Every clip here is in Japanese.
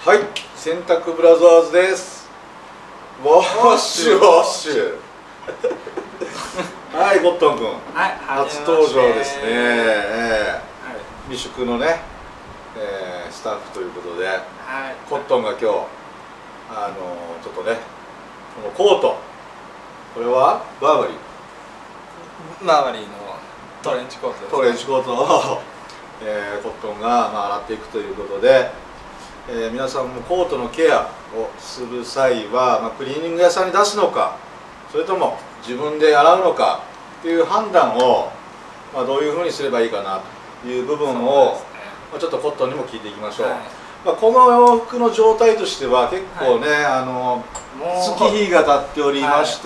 はい、洗濯ブラザーズです。ワッシュワッシュはい、ゴットン君、 はい、 初登場ですね。未宿のね、スタッフということで、コットンが今日ちょっとね、このコート、これはバーバリーのトレンチコートです、ね、 トレンチコートを、コットンが、洗っていくということで、皆さんもコートのケアをする際は、クリーニング屋さんに出すのか、それとも自分で洗うのかっていう判断を、どういうふうにすればいいかなという部分を、ちょっとコットンにも聞いていきましょう。この洋服の状態としては結構ね、月日が経っておりまして、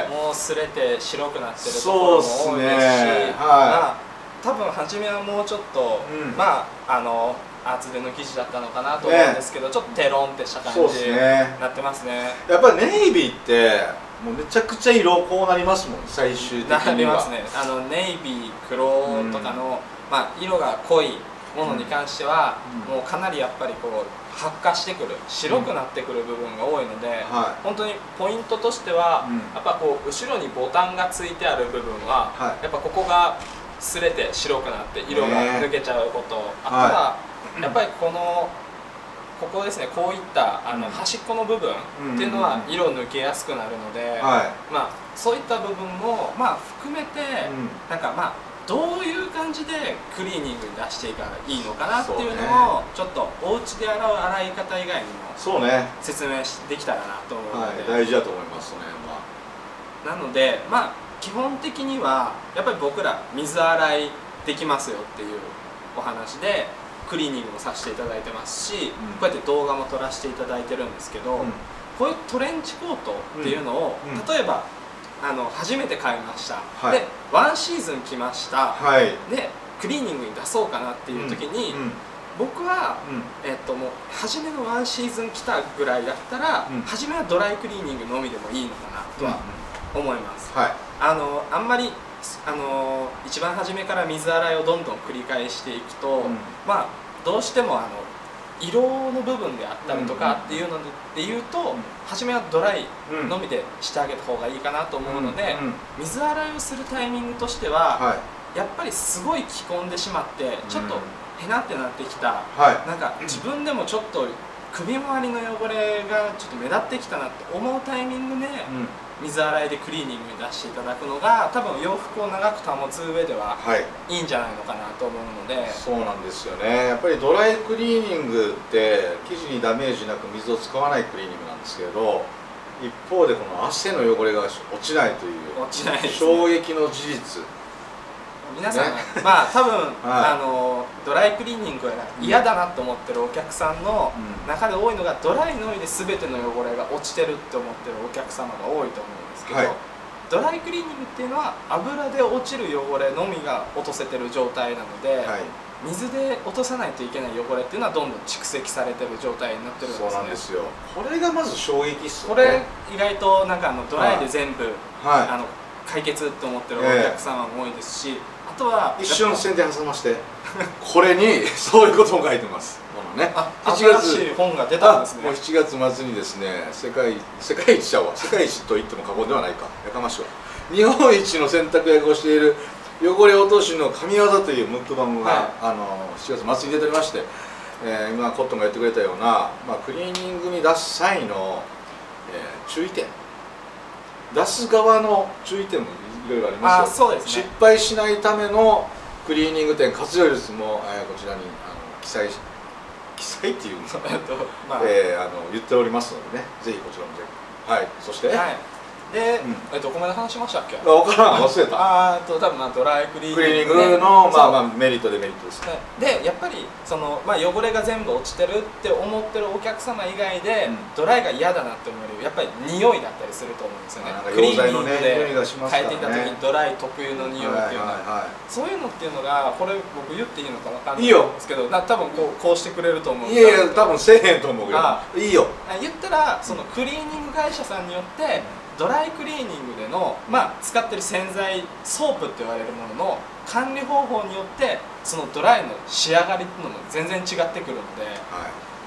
もう擦れて白くなってるところも多いですし、多分初めはもうちょっと、厚手の生地だったのかなと思うんですけど、ちょっとテロンってした感じになってますね。 やっぱりネイビーってもうめちゃくちゃ色こうなりますもん、最終的には。 なりますね。ネイビー、黒とかの、色が濃いものに関しては、もうかなりやっぱりこう発火してくる、白くなってくる部分が多いので、本当にポイントとしては、やっぱこう後ろにボタンがついてある部分は、やっぱここが擦れて白くなって色が抜けちゃうこと、あとはやっぱりここですね、こういった端っこの部分っていうのは色抜けやすくなるので、そういった部分も含めて、どういう感じでクリーニングに出していけばいいのかなっていうのをちょっとお家で洗う洗い方以外にも説明できたらなと思うので、 大事だと思います。その辺は。 なので基本的にはやっぱり僕ら水洗いできますよっていうお話でクリーニングもさせていただいてますし、こうやって動画も撮らせていただいてるんですけど、こういうトレンチコートっていうのを、例えば初めて買いました、でワンシーズン着ました、でクリーニングに出そうかなっていう時に、僕は、もう初めのワンシーズン着たぐらいだったら、初めはドライクリーニングのみでもいいのかなとは思います。あんまり一番初めから水洗いをどんどん繰り返していくと、どうしても色の部分であったりとかっていうのでいうと、初めはドライのみでしてあげた方がいいかなと思うので、水洗いをするタイミングとしては、やっぱりすごい着込んでしまってちょっとへなってなってきた、なんか自分でもちょっと首周りの汚れがちょっと目立ってきたなって思うタイミングで、水洗いでクリーニングに出していただくのが多分洋服を長く保つ上ではいいんじゃないのかなと思うので、 そうなんですよね。やっぱりドライクリーニングって生地にダメージなく水を使わないクリーニングなんですけど、一方でこの汗の汚れが落ちないという衝撃の事実、 皆さん、多分ドライクリーニングが嫌だなと思ってるお客さんの中で多いのが、ドライのみで全ての汚れが落ちてるって思ってるお客様が多いと思うんですけど、ドライクリーニングっていうのは油で落ちる汚れのみが落とせてる状態なので、水で落とさないといけない汚れっていうのはどんどん蓄積されてる状態になってるんですね。 そうなんですよ。これがまず衝撃っすよね。 これ意外とドライで全部解決って思ってるお客様も多いですし、あとは一瞬宣伝挟ましてこれにそういうことも書いてます。 新しい本が出たんですね。 もう7月末にですね、世界一と言っても過言ではないか、やかましいわ、日本一の洗濯役をしている汚れ落としの神業というムック版が、7月末に出ておりまして、今コットンが言ってくれたような、クリーニングに出す際の、注意点、出す側の注意点もいろいろありますよ。失敗しないためのクリーニング点、活用率も、こちらに記載っていうの言っておりますのでね、ぜひこちらもぜひ。そしてで、どこまで話しましたっけ？ 分からん、忘れた。 多分ドライクリーニングのメリットデメリットですね。 でやっぱり汚れが全部落ちてるって思ってるお客様以外で、ドライが嫌だなって思える、やっぱり匂いだったりすると思うんですよね。クリーニングで変えていた時にドライ特有の匂いっていうのは、そういうのっていうのが、これ僕言っていいのか分かんないんですけど、多分こうしてくれると思うんです。 いやいや、多分せえへんと思うよ。いいよ。 言ったらクリーニング会社さんによってドライクリーニングでの、使ってる洗剤ソープって言われるものの管理方法によってそのドライの仕上がりっていうのも全然違ってくるので、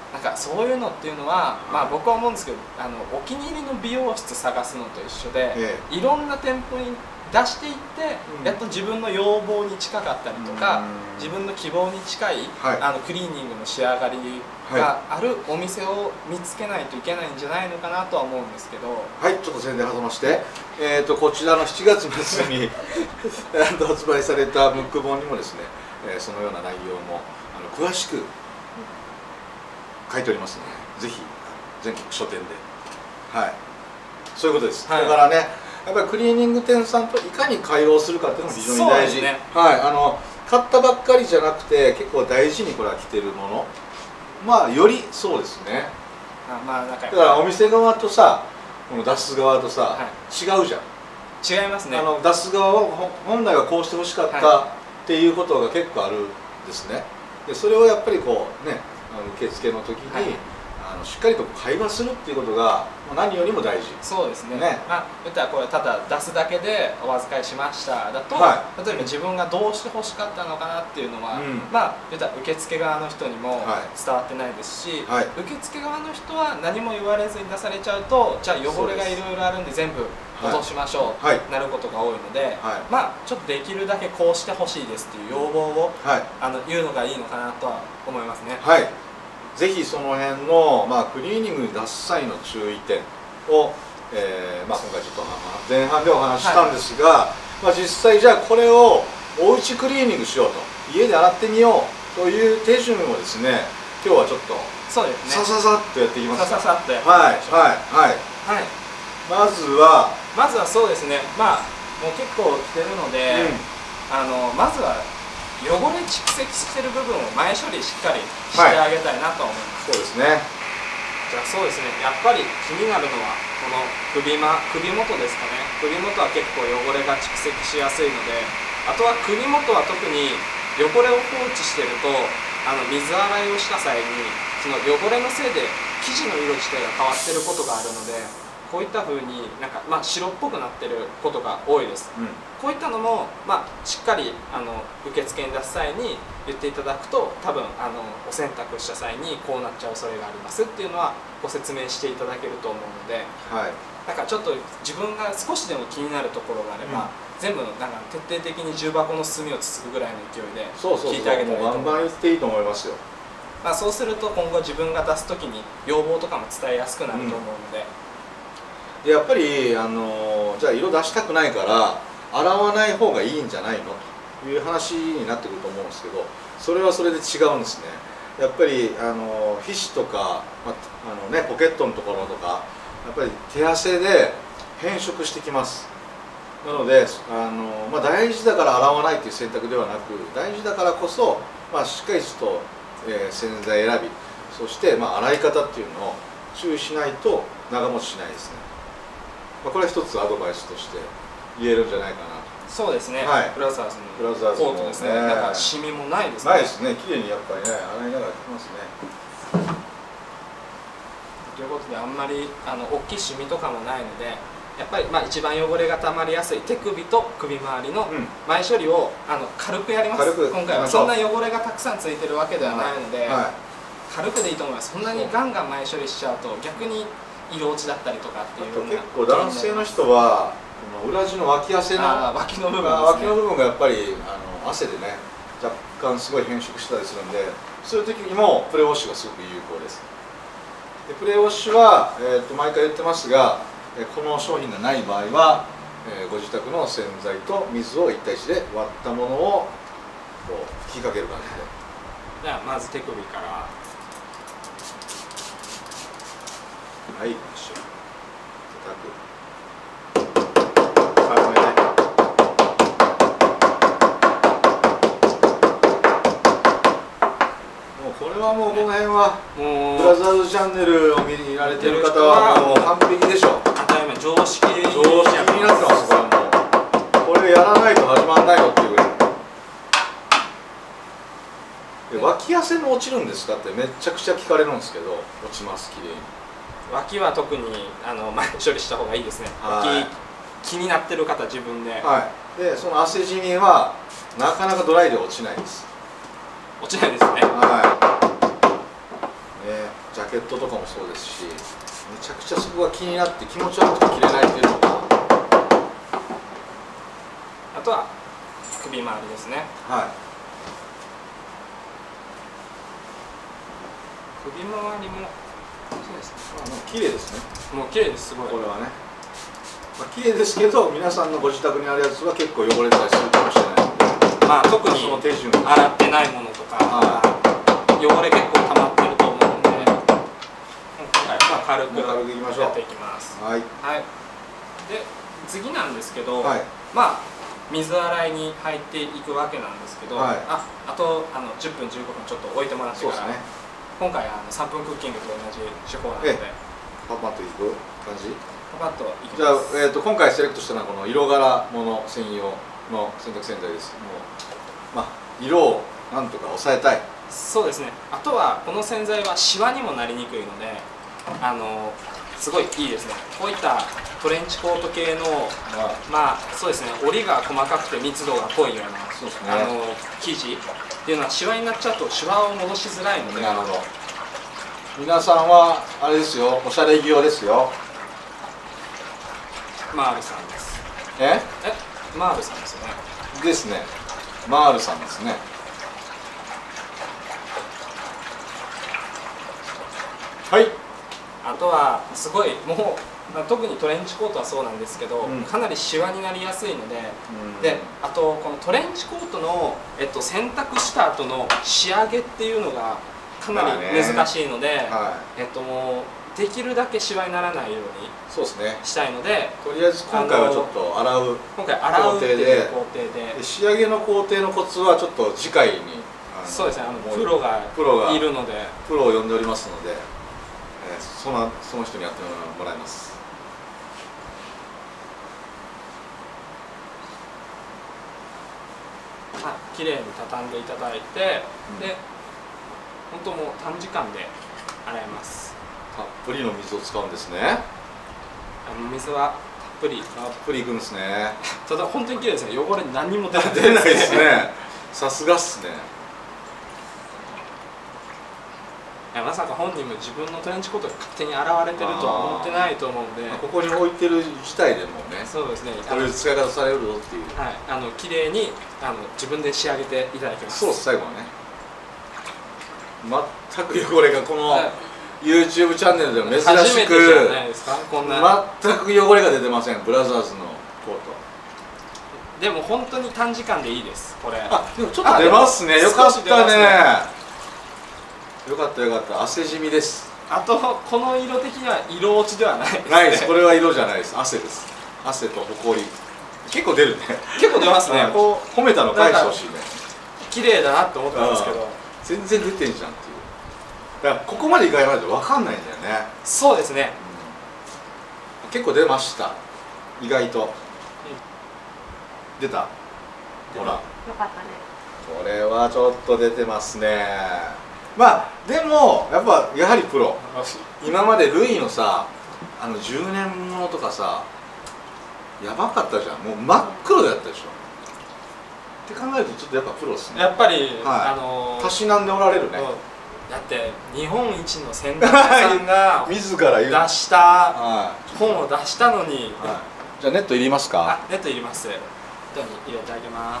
なんかそういうのっていうのは、まあ、僕は思うんですけどお気に入りの美容室探すのと一緒で、いろんな店舗に出していって、やっと自分の要望に近かったりとか、自分の希望に近い、クリーニングの仕上がりがあるお店を見つけないといけないんじゃないのかなとは思うんですけど。 はい、ちょっと宣伝挟まして、こちらの7月末に発売されたムック本にもですね、そのような内容も詳しく書いておりますので、ぜひ全国書店で、はい、そういうことです。だからね、やっぱりクリーニング店さんといかに会話をするかっていうのも非常に大事。はい、買ったばっかりじゃなくて結構大事にこれは着てるもの、まあよりそうですね。だからお店側とさ、この出す側とさ、違うじゃん。 違いますね。 出す側は本来はこうしてほしかったっていうことが結構あるんですね。でそれをやっぱりこうね、受付の時に、しっかりと会話するっていうことが何よりも大事。 そうですね。まあ言ったらこれただ出すだけでお預かりしましただと、例えば自分がどうして欲しかったのかなっていうのは、まあ言ったら受付側の人にも伝わってないですし、受付側の人は何も言われずに出されちゃうと、じゃあ汚れがいろいろあるんで全部落としましょうなることが多いので、まあちょっとできるだけこうしてほしいですっていう要望を言うのがいいのかなとは思いますね。 はい、ぜひその辺の、クリーニングに出す際の注意点を、今回ちょっと前半でお話ししたんですが、実際じゃあこれをおうちクリーニングしようと、家で洗ってみようという手順をですね、今日はちょっとささっとやっていきますか。 ささっとやっていきましょう。 まずはそうですね。まあもう結構着てるので、まずは汚れ蓄積してる部分を前処理しっかりしてあげたいなと思います。 そうですね。 じゃあそうですね、やっぱり気になるのはこの首元ですかね。首元は結構汚れが蓄積しやすいので、あとは首元は特に汚れを放置してると水洗いをした際にその汚れのせいで生地の色自体が変わってることがあるので、こういった風になんか、白っぽくなってることが多いです。こういったのも、しっかり受付に出す際に言っていただくと、多分お洗濯した際にこうなっちゃう恐れがありますっていうのはご説明していただけると思うので、なんかちょっと自分が少しでも気になるところがあれば、全部なんか徹底的に重箱の隅をつつくぐらいの勢いで聞いてあげたらいいと思います。 バンバン言っていいと思いますよ。 そうすると今後自分が出す時に要望とかも伝えやすくなると思うので。 でやっぱりじゃあ色出したくないから洗わない方がいいんじゃないのという話になってくると思うんですけど、それはそれで違うんですね。やっぱり皮脂とか、ポケットのところとかやっぱり手汗で変色してきます。なので大事だから洗わないという選択ではなく、大事だからこそ、しっかりと、洗剤選び、そして、洗い方っていうのを注意しないと長持ちしないですね。これは一つアドバイスとして言えるんじゃないかなと。 そうですね。ブラザーズのコートですね。なんかシミもないですね。 ないですね。綺麗にやっぱりね洗いながら着ますね。 ということであんまり大きいシミとかもないので、やっぱり一番汚れがたまりやすい手首と首周りの前処理を軽くやります。今回はそんな汚れがたくさんついてるわけではないので、軽くでいいと思います。そんなにガンガン前処理しちゃうと逆に色落ちだったりとかっていうのが結構男性の人は裏地の脇汗の脇の部分がやっぱり汗でね若干すごい変色したりするんで、そういう時にもプレウォッシュがすごく有効です。でプレウォッシュは、毎回言ってますが、この商品がない場合は、ご自宅の洗剤と水を1対1で割ったものをこう吹きかける感じで。 じゃあまず手首から。 はい、叩く。軽めね。もうこれはもうこの辺はブラザーズチャンネルを見られてる方はもう完璧でしょ。 常識になってます。これもうこれやらないと始まらないよっていうぐらい。脇汗も落ちるんですかってめちゃくちゃ聞かれるんですけど、落ちます、きれいに。 脇は特に前処理した方がいいですね。脇気になってる方自分で。 でその汗じみはなかなかドライで落ちないです。 落ちないですね。 ジャケットとかもそうですし、めちゃくちゃそこが気になって気持ち悪くて着れないっていうのが。 あとは首周りですね。 はい。 首周りもそうですね。 綺麗ですね。 もう綺麗です。すごい。 これはね。まあ綺麗ですけど、皆さんのご自宅にあるやつは結構汚れたりするかもしれないので。 まあ特にその手順。 洗ってないものとか、汚れ結構溜まってると思うので、今回は軽くいきましょう。 やっていきます。 はい。 はい。で次なんですけど、 はい、 まあ水洗いに入っていくわけなんですけど、 はい、 あと10分15分ちょっと置いてもらってから、 ね、 今回3分クッキングと同じ手法なので、 パパッといく感じ。 パパッといきます。 じゃあ、今回セレクトしたのはこの色柄もの専用の洗濯洗剤です。もうまあ色をなんとか抑えたい。 そうですね。あとはこの洗剤はシワにもなりにくいのですごいいいですね。こういったトレンチコート系の、まあそうですね、織りが細かくて密度が濃いようなそうですね、 生地っていうのはシワになっちゃうとシワを戻しづらいので。 なるほど。皆さんはあれですよ、おしゃれ着用ですよ。 マールさんです。マールさんですよね。 ですね。マールさんですね。はい。 あとはすごいもう特にトレンチコートはそうなんですけど、かなりシワになりやすいので、あとこのトレンチコートの、洗濯した後の仕上げっていうのがかなり難しいので、もうできるだけシワにならないようにしたいので、 とりあえず今回はちょっと洗うっていう工程で、 仕上げの工程のコツはちょっと次回にそうですね、プロがいるので、 プロを呼んでおりますので、その人にやってもらいます。 綺麗に畳んでいただいて、で本当もう短時間で洗えます。 たっぷりの水を使うんですね。 水はたっぷりいくんですね。 ただ本当に綺麗ですね。汚れ何にも出ないですね。さすがっすね。 まさか本人も自分のトレンチコートが勝手に洗われてるとは思ってないと思うので、 ここに置いてる自体でもね、 そうですね、 こういう使い方されるぞっていう、 綺麗に自分で仕上げていただきます。 そう、最後はね、全く汚れがこの YouTube チャンネルでも珍しく全く汚れが出てません。ブラザーズのコートでも本当に短時間でいいです。これでもちょっと出ますね。よかったね。よかったよかった。汗染みです。 あとこの色的には色落ちではないですね。 ないです。これは色じゃないです。汗です。汗とほこり結構出るね。 結構出ますね。 こう褒めたの返してほしいね。 綺麗だなって思ったんですけど、 全然出てんじゃんっていう。だからここまでいかないと分かんないんだよね。 そうですね、 結構出ました。意外と、出た。ほら、よかったね。 これはちょっと出てますね。まあでもやはりプロ。今までルイのさ、10年ものとかさ、やばかったじゃん。もう真っ黒だったでしょ。って考えるとちょっとやっぱプロですね。 やっぱり、 たしなんでおられるね。 だって日本一の洗濯屋さんが自ら出した本を出したのに、 じゃあネットいりますか？ ネットいります。ネットに入れてあげます。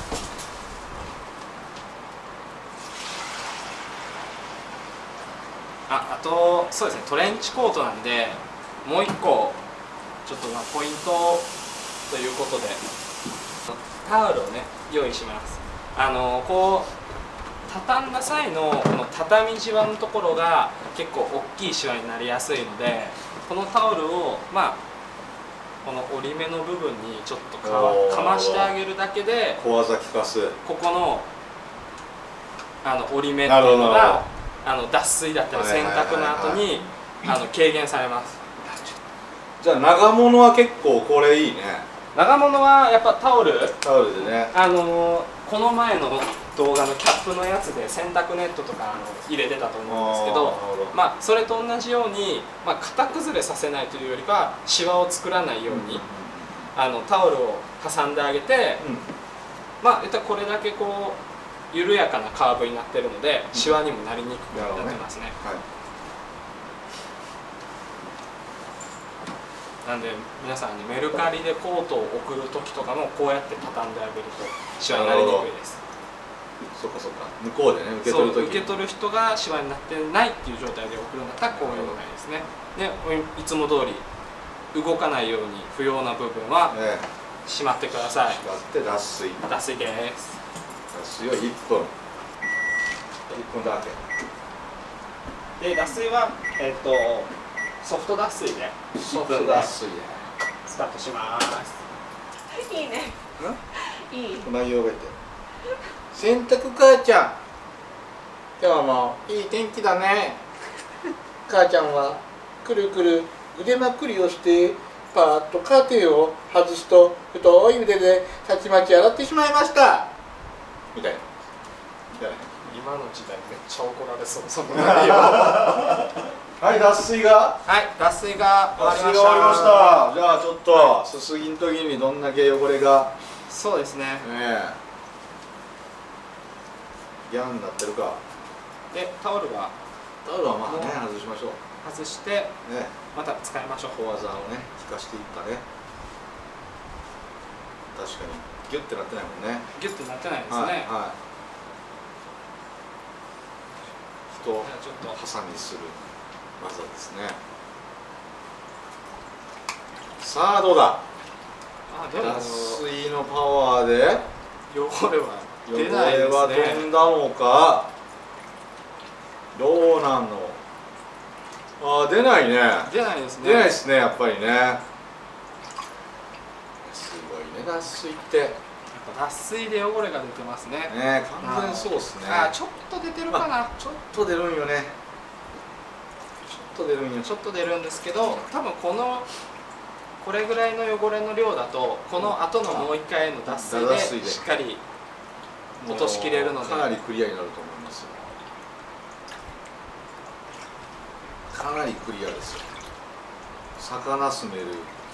あとそうですね、トレンチコートなんでもう一個ちょっとポイントということでタオルをね用意します。こう畳んだ際のこの畳じわのところが結構大きいシワになりやすいので、このタオルをこの折り目の部分にちょっとかましてあげるだけで、 小技効かす、 ここの折り目っていうのが脱水だったり洗濯の後に軽減されます。 じゃあ長物は結構これいいね。 長物はやっぱタオルでね、 この前の動画のキャップのやつで洗濯ネットとか入れてたと思うんですけど、それと同じように、型崩れさせないというよりかシワを作らないように、タオルを挟んであげて、これだけこう緩やかなカーブになってるので、シワにもなりにくくなってますね。なんで皆さんにメルカリでコートを送る時とかもこうやって畳んであげるとシワになりにくいです。 そっかそっか、向こうでね受け取る時、 受け取る人がシワになってないっていう状態で送るんだったらこういうのがいいですね。でいつも通り動かないように不要な部分はしまってください。 しまって脱水。 脱水です。 脱水を1分だけで、脱水はソフト脱水でソフト脱水でスタートします。 いいね。いい。 内容がいて洗濯母ちゃん、今日もいい天気だね。母ちゃんはくるくる腕まくりをしてパーッとカーテンを外すと太い腕でたちまち洗ってしまいましたみたいな。 今の時代めっちゃ怒られそう。その内容。 はい、脱水が脱水が終わりました。 じゃあちょっとすすぎん時にどんだけ汚れがそうですね。 ギャンになってるか。 でタオルはまあね外しましょう。 外してまた使いましょう。 小技をね効かしていったね。確かにギュッてなってないもんね。 ギュッてなってないですね。 はい。人をちょっとハサミする技ですね。さあどうだ。脱水のパワーで汚れは出ないですね。 汚れは飛んだのか。どうなんの。出ないね。 出ないですね。 出ないですね、やっぱりね。すごいね、脱水って。 やっぱ脱水で汚れが出てますね。 ね、完全そうですね。 ちょっと出てるかな。 ちょっと出るんよね。ちょっと出るんよ。 ちょっと出るんですけど、多分これぐらいの汚れの量だとこの後のもう一回の脱水でしっかり落としきれるので、 かなりクリアになると思いますよ。かなりクリアですよ。魚住める、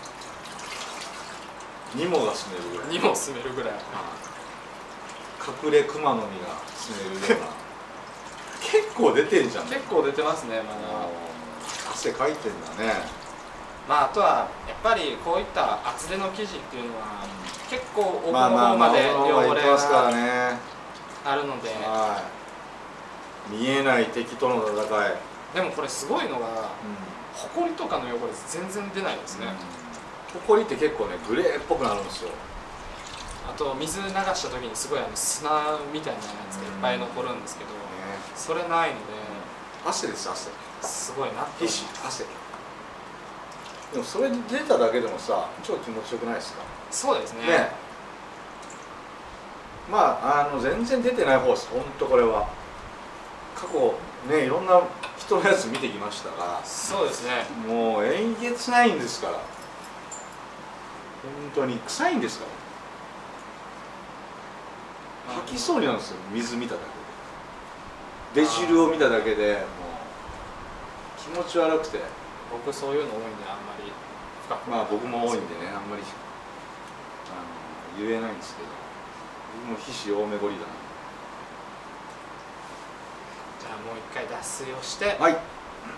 ニモが住めるぐらい。 にも住めるぐらい。 隠れクマノミが住めるような。結構出てんじゃん。 結構出てますね、まだ。 汗かいてんだね。 あとはやっぱりこういった厚手の生地っていうのは結構奥の方まで汚れがあるので、 見えない敵との戦い。 でもこれすごいのが、ほこりとかの汚れ全然出ないですね。 ほこりって結構ねグレーっぽくなるんですよ。 あと水流した時にすごい砂みたいなやつがいっぱい残るんですけど、それないので汗です、汗。 すごいな。 皮脂、汗。でもそれ出ただけでもさ、超気持ちよくないですか。 そうですね。 全然出てない方です。本当これは過去ねいろんな人のやつ見てきましたが、 そうですね。 もうえげつないんですから。本当に臭いんですから。吐きそうになるんですよ、水見ただけで。出汁を見ただけでもう気持ち悪くて。 僕そういうの多いんであんまり深く。 僕も多いんでね、あんまり言えないんですけど、僕も皮脂多めゴリラ。 じゃあもう一回脱水をして、 はい。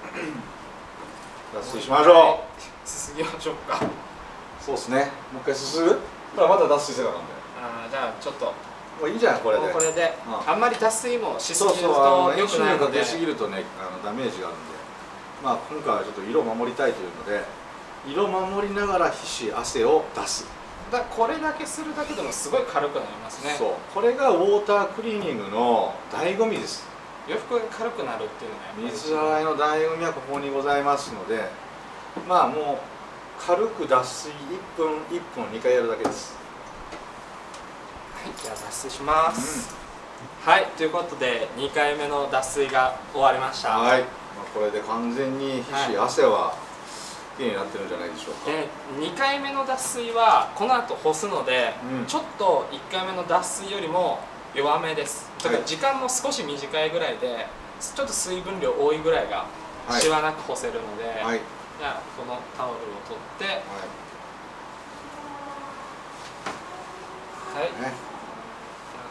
脱水しましょう。すすぎましょうか。 そうですね。もう一回すすぐ。また脱水せなあかんで。 じゃあちょっと。 もういいじゃんこれで。 これで。あんまり脱水もしすぎると良くないので。 出すぎるとねダメージがあるんで。今回はちょっと色を守りたいというので、色を守りながら皮脂汗を出す。 これだけするだけでもすごい軽くなりますね。 そう、これがウォータークリーニングの醍醐味です。 洋服が軽くなるっていうのが水洗いの醍醐味はここにございますので、もう軽く脱水1分2回やるだけです。 はい、じゃあ脱水します。はい、ということで2回目の脱水が終わりました。 はい、これで完全に皮脂、汗はきれいになってるんじゃないでしょうか。 2回目の脱水はこの後干すので、ちょっと1回目の脱水よりも弱めです。だから時間も少し短いぐらいで、ちょっと水分量多いぐらいがシワなく干せるので、じゃあこのタオルを取って、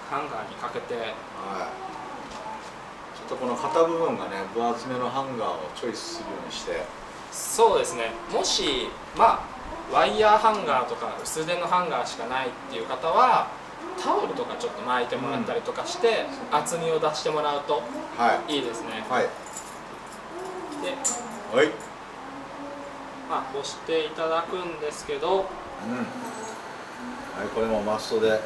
ハンガーにかけて、 はい、ちょっとこの肩部分がね分厚めのハンガーをチョイスするようにして。 そうですね、もしワイヤーハンガーとか薄手のハンガーしかないっていう方はタオルとかちょっと巻いてもらったりとかして、厚みを出してもらうといいですね。 はい、 で、 はい、 干していただくんですけど、はい、 これもマストで、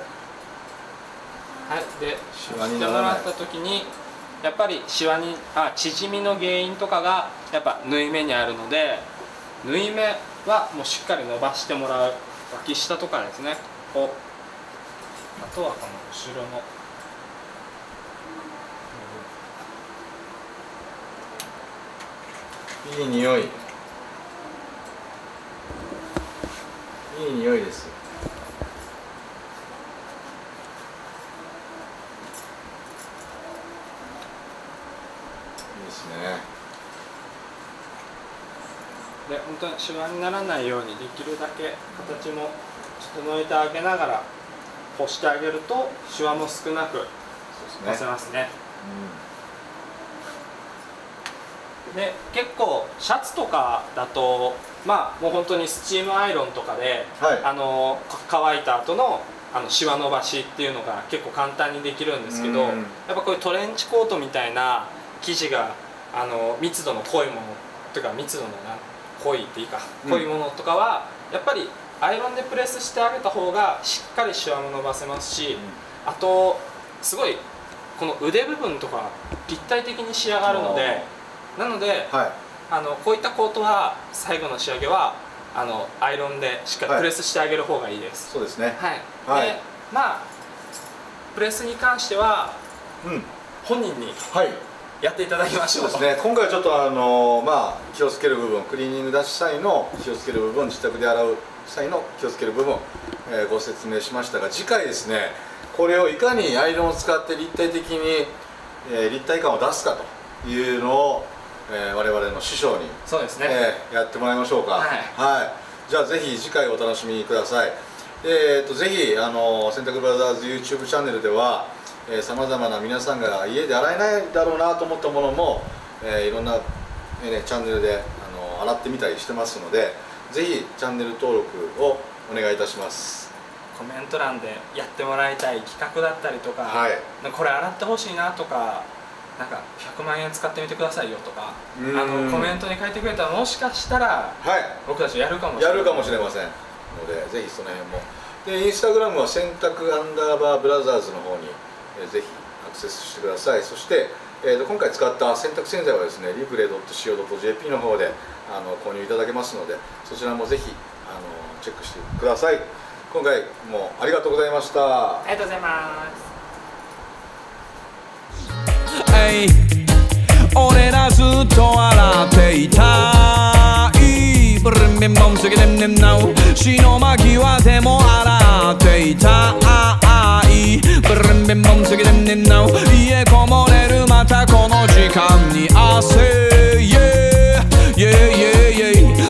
でシワにしてもらった時にやっぱりシワに縮みの原因とかがやっぱ縫い目にあるので、縫い目はもうしっかり伸ばしてもらう。脇下とかですね、あとはこの後ろのいい匂い、いい匂いです。いいですね。 で、本当にシワにならないようにできるだけ形も整えてあげながら干してあげるとシワも少なく干せますね。で、結構シャツとかだともう本当にスチームアイロンとかで、乾いた後のシワ伸ばしっていうのが結構簡単にできるんですけど、やっぱこういうトレンチコートみたいな生地が密度の濃いものというか、密度の濃いっていうか、濃いものとかはやっぱりアイロンでプレスしてあげた方がしっかりシワも伸ばせますし、あとすごいこの腕部分とか立体的に仕上がるので、なので、こういったコートは最後の仕上げはアイロンでしっかりプレスしてあげる方がいいです。 そうですね。 で、プレスに関しては、本人にやっていただきましょう。 そうですね。今回はちょっと気をつける部分、クリーニング出す際の気をつける部分、自宅で洗う際の気をつける部分、ご説明しましたが、次回ですね、これをいかにアイロンを使って立体的に、立体感を出すかというのを、我々の師匠にそうですね、 やってもらいましょうか。じゃあぜひ次回お楽しみください。ぜひ洗濯ブラザーズ YouTube チャンネルではさまざまな皆さんが家で洗えないだろうなと思ったものも、いろんな、チャンネルで洗ってみたりしてますので、ぜひチャンネル登録をお願いいたします。 コメント欄でやってもらいたい企画だったりとか、これ洗ってほしいなとか、なんか100万円使ってみてくださいよとか、コメントに書いてくれたら、もしかしたら、僕たちやるかもしれませんので、ぜひその辺も。で、インスタグラムは洗濯_ブラザーズの方にぜひアクセスしてください。そして、今回使った洗濯洗剤はですね、リブレ.co.jp の方で購入いただけますので、そちらもぜひチェックしてください。今回もありがとうございました。 ありがとうございます。 俺らずっと洗っていたいブルンビンボンすぎでんねんなう死の間際でも洗っていたいブルンビンボンすぎでんねんなう家こもれるまたこの時間に汗